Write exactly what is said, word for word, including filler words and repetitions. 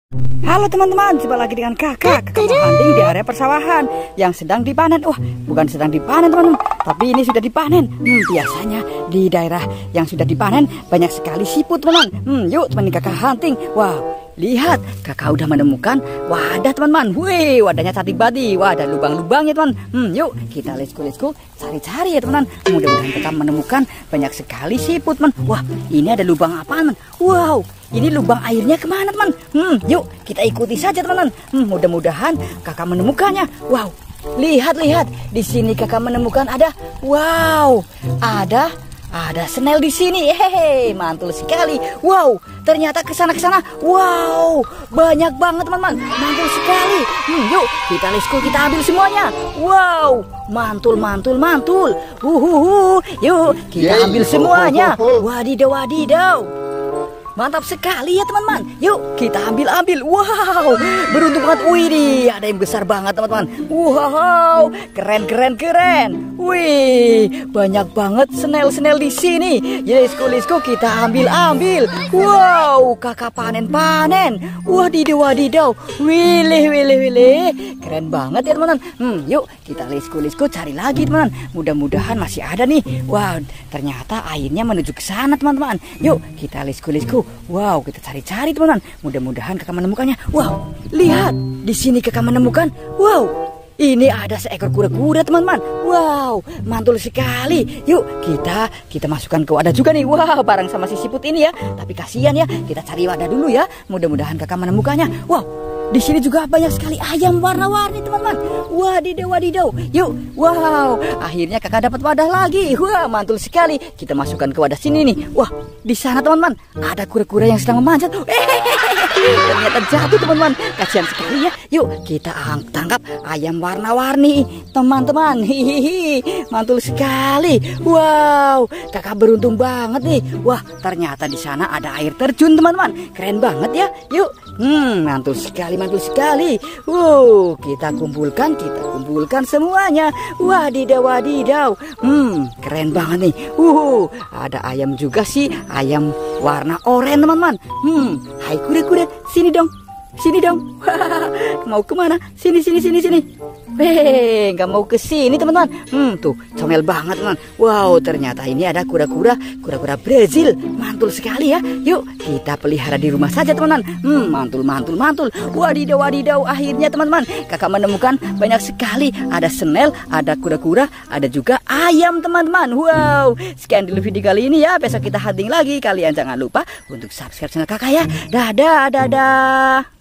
Halo teman-teman, jumpa lagi dengan kakak. Kakak mau hunting di area persawahan yang sedang dipanen. Wah, bukan sedang dipanen teman-teman, tapi ini sudah dipanen. Hmm, biasanya di daerah yang sudah dipanen banyak sekali siput teman-teman. Hmm, yuk teman kakak hunting. Wow, lihat kakak udah menemukan wadah teman-teman. Wih, wadahnya cantik banget. Wah, ada lubang-lubangnya teman. Hmm, yuk kita let's go let's go cari-cari ya teman-teman. Mudah-mudahan kita menemukan banyak sekali siput teman. Wah, ini ada lubang apaan teman? Wow, ini lubang airnya kemana teman? Hmm, yuk kita ikuti saja teman-teman. Hmm, mudah-mudahan kakak menemukannya. Wow, lihat-lihat di sini kakak menemukan ada, wow, ada ada snail di sini. Hehehe, mantul sekali. Wow, ternyata kesana kesana. Wow, banyak banget teman-teman. Mantul sekali. Hmm, yuk kita let's go, kita ambil semuanya. Wow, mantul mantul mantul. Uhuhu, yuk kita ambil semuanya. Wadidaw wadidaw. Mantap sekali ya teman-teman. Yuk kita ambil-ambil. Wow, beruntung banget. Wih, ada yang besar banget teman-teman. Wow, keren keren keren. Wih, banyak banget snail-snail di sini. Let's go let's go, kita ambil-ambil. Wow, kakak panen-panen. Wadidaw wadidaw. Wilih wilih wilih. Keren banget ya teman-teman. Hmm, yuk kita let's go let's go cari lagi teman-teman. Mudah-mudahan masih ada nih. Wow, ternyata airnya menuju ke sana teman-teman. Yuk kita let's go let's go. Wow, kita cari-cari teman-teman. Mudah-mudahan kakak menemukannya. Wow, lihat di sini kakak menemukan. Wow, ini ada seekor kura-kura teman-teman. Wow, mantul sekali. Yuk kita kita masukkan ke wadah juga nih. Wow, bareng sama si siput ini ya. Tapi kasihan ya, kita cari wadah dulu ya. Mudah-mudahan kakak menemukannya. Wow, di sini juga banyak sekali ayam warna-warni teman-teman. Wadidaw wadidaw. Yuk, wow, akhirnya kakak dapat wadah lagi. Wah, mantul sekali. Kita masukkan ke wadah sini nih. Wah, di sana teman-teman ada kura-kura yang sedang memanjat. Ternyata jatuh teman-teman. Kasihan sekali ya. Yuk kita tangkap ayam warna-warni teman-teman. Hihihi, mantul sekali. Wow, kakak beruntung banget nih. Wah, ternyata di sana ada air terjun teman-teman. Keren banget ya. Yuk, hmm, mantul sekali, mantul sekali. Wow, kita kumpulkan, kita kumpulkan semuanya. Wadidaw wadidaw. Hmm, keren banget nih. Uh, ada ayam juga sih, ayam warna oranye teman-teman. Hmm, hai kura-kura, sini dong. Sini dong. Mau kemana? Sini sini sini sini. Hei, nggak mau ke sini teman-teman. Hmm, tuh comel banget teman. Wow, ternyata ini ada kura-kura, kura-kura Brazil. Mantul sekali ya. Yuk kita pelihara di rumah saja teman-teman. Hmm, mantul mantul mantul. Wadidaw wadidaw. Akhirnya teman-teman kakak menemukan banyak sekali. Ada snail, ada kura-kura, ada juga ayam teman-teman. Wow, sekian dulu video kali ini ya. Besok kita hunting lagi. Kalian jangan lupa untuk subscribe channel kakak ya. Dadah dadah.